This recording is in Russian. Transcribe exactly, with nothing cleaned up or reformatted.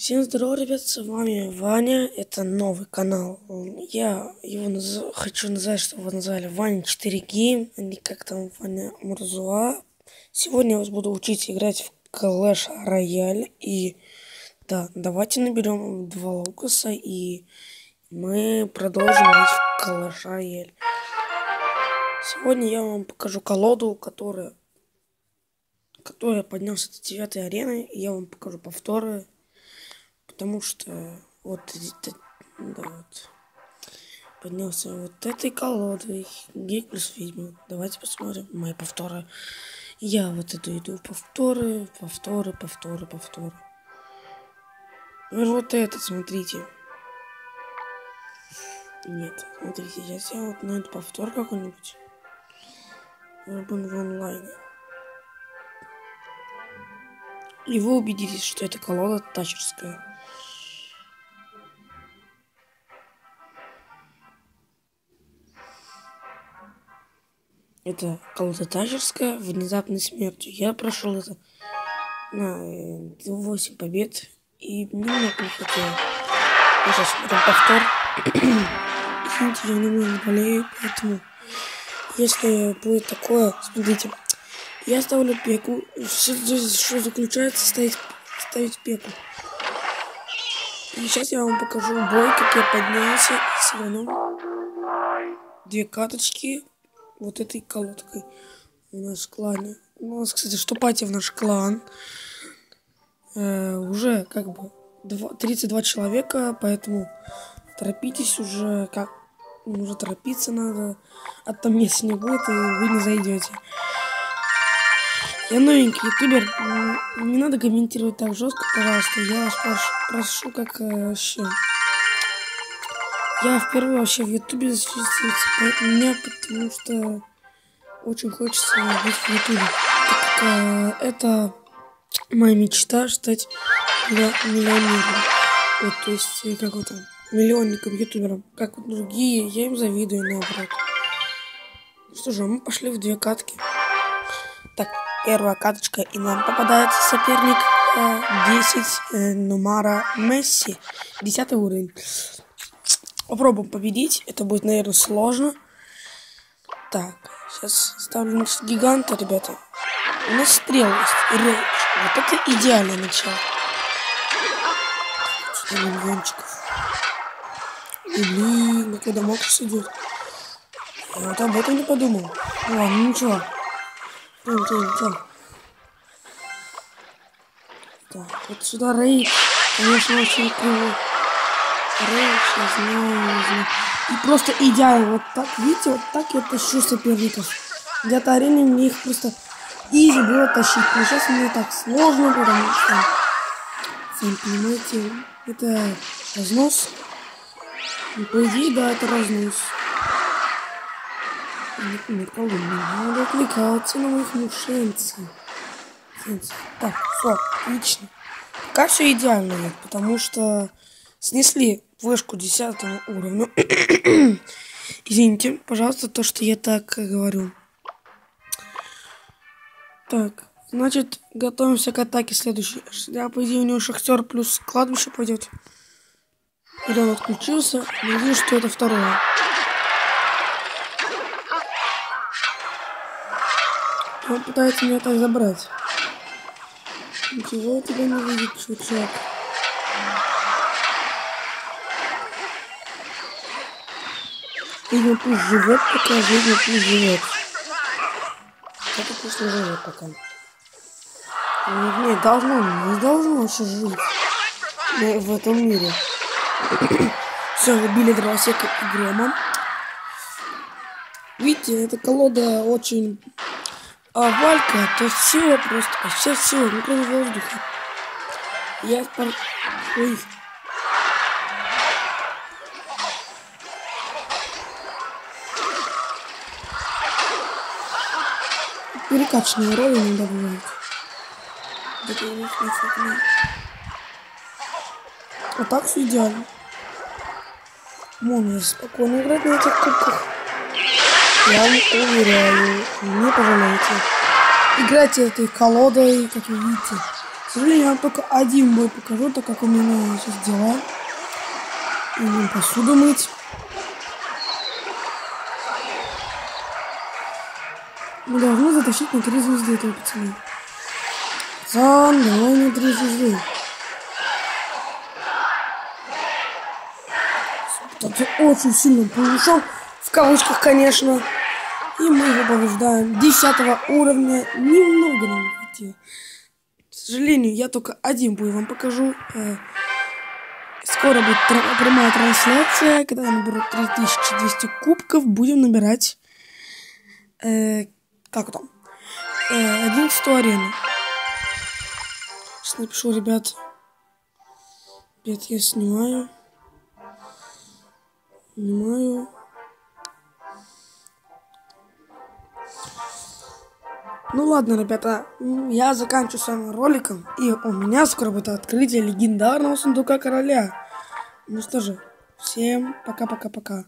Всем здорово, ребят, с вами Ваня, это новый канал. Я его наз... хочу назвать, чтобы вы назвали Ваня четыре гейм, а не как там Ваня Мурзуа. Сегодня я вас буду учить играть в Clash Royale. И да, давайте наберем два лукаса, и мы продолжим играть в Clash Royale. Сегодня я вам покажу колоду, которая, которая поднялась до девятой арены, и я вам покажу повторы. Потому что вот, да, вот поднялся вот этой колодой Гик плюс ведьма. Давайте посмотрим мои повторы. Я вот это иду повторы, повторы, повторы, повторы. Вот этот, смотрите. Нет, смотрите, сейчас я вот найду повтор какой-нибудь. Урбан в онлайне. И вы убедитесь, что эта колода тачерская. Это колода тачерская внезапной смертью. Я прошел это на восемь побед и немного не хотел. Ну, сейчас смотрим повтор. Извините, я немного не болею, поэтому если будет такое, смотрите, я ставлю пеку. Все здесь что заключается ставить, ставить пеку. И сейчас я вам покажу бой, как я поднялся и сыгранул две каточки вот этой колодкой у нас в клане. У нас, кстати, вступайте в наш клан. Э, уже как бы тридцать два человека, поэтому торопитесь уже, как уже торопиться надо. А там места не будет, и вы не зайдете. Я новенький ютубер, не надо комментировать так жестко, пожалуйста. Я вас прошу, прошу как э, вообще. Я впервые вообще в ютубе засветился, поэтому меня, потому что очень хочется быть в ютубе. Так как э, это моя мечта стать миллионером. Вот, то есть, как вот там, миллионником, ютубером. Как вот другие, я им завидую, наоборот. Ну что же, мы пошли в две катки. Так, первая каточка, и нам попадается соперник э, десять, э, Нумара Месси, десятый уровень. Попробуем победить, это будет, наверное, сложно. Так, сейчас ставлю гиганта, ребята. У нас стрел есть, рейдж. Вот это идеальное начало. Что-то миллиончиков. Блин, ну куда Макс идет? Я вот об этом не подумал. Ладно, ничего. Ничего, ничего. Так, вот сюда рейд. Конечно, очень круто. Рейд, я знаю, не знаю. И просто идеально. Вот так, видите, вот так я тащу соперников. Где-то арене мне их просто изи было тащить. Но сейчас мне так сложно, потому что, сами понимаете, это разнос. И по идее, да, это разнос. Никого не надо отвлекаться на моих мушенцев. Так, все, отлично. Пока все идеально нет, потому что снесли флешку десятого уровня. Извините, пожалуйста, то, что я так говорю. Так, значит, готовимся к атаке следующей. Я, по идее, у него шахтер плюс кладбище пойдет. Или он отключился, но вижу, что это второе. Он пытается меня так забрать. Ничего тебя не видит, чувак. Видно, пусть живет пока, видно, пусть живет. Это пусть не живет пока. Нет, нет, должно, не должно вообще жить в этом мире. Все, убили дровосека и грома. Видите, эта колода очень... А Валька, то все просто, а все все, ну кроме воздуха. Я пор... Ой. Перекачанные роли надо бывает. А так все идеально. Можно спокойно играть на этих кубках. Я вам уверяю, не пожалеете. Играйте этой колодой, как вы видите. К сожалению, я вам только один бой покажу, так как у меня сейчас дела. Идем посуду мыть. Мы должны затащить на три звезды этого пацана. Пацан, давай на три звезды. Кстати, очень сильно повышал. В кавычках, конечно. И мы его побеждаем. Десятого уровня. Немного нам не хватило. К сожалению, я только один бой вам покажу. Скоро будет прямая трансляция. Когда я наберу три тысячи двести кубков, будем набирать... Э, как там? Э, одиннадцатую арену. Сейчас напишу, ребят. Ребят, я снимаю. Снимаю. Ну ладно, ребята, я заканчиваю с вами роликом. И у меня скоро будет открытие легендарного сундука короля. Ну что же, всем пока-пока-пока.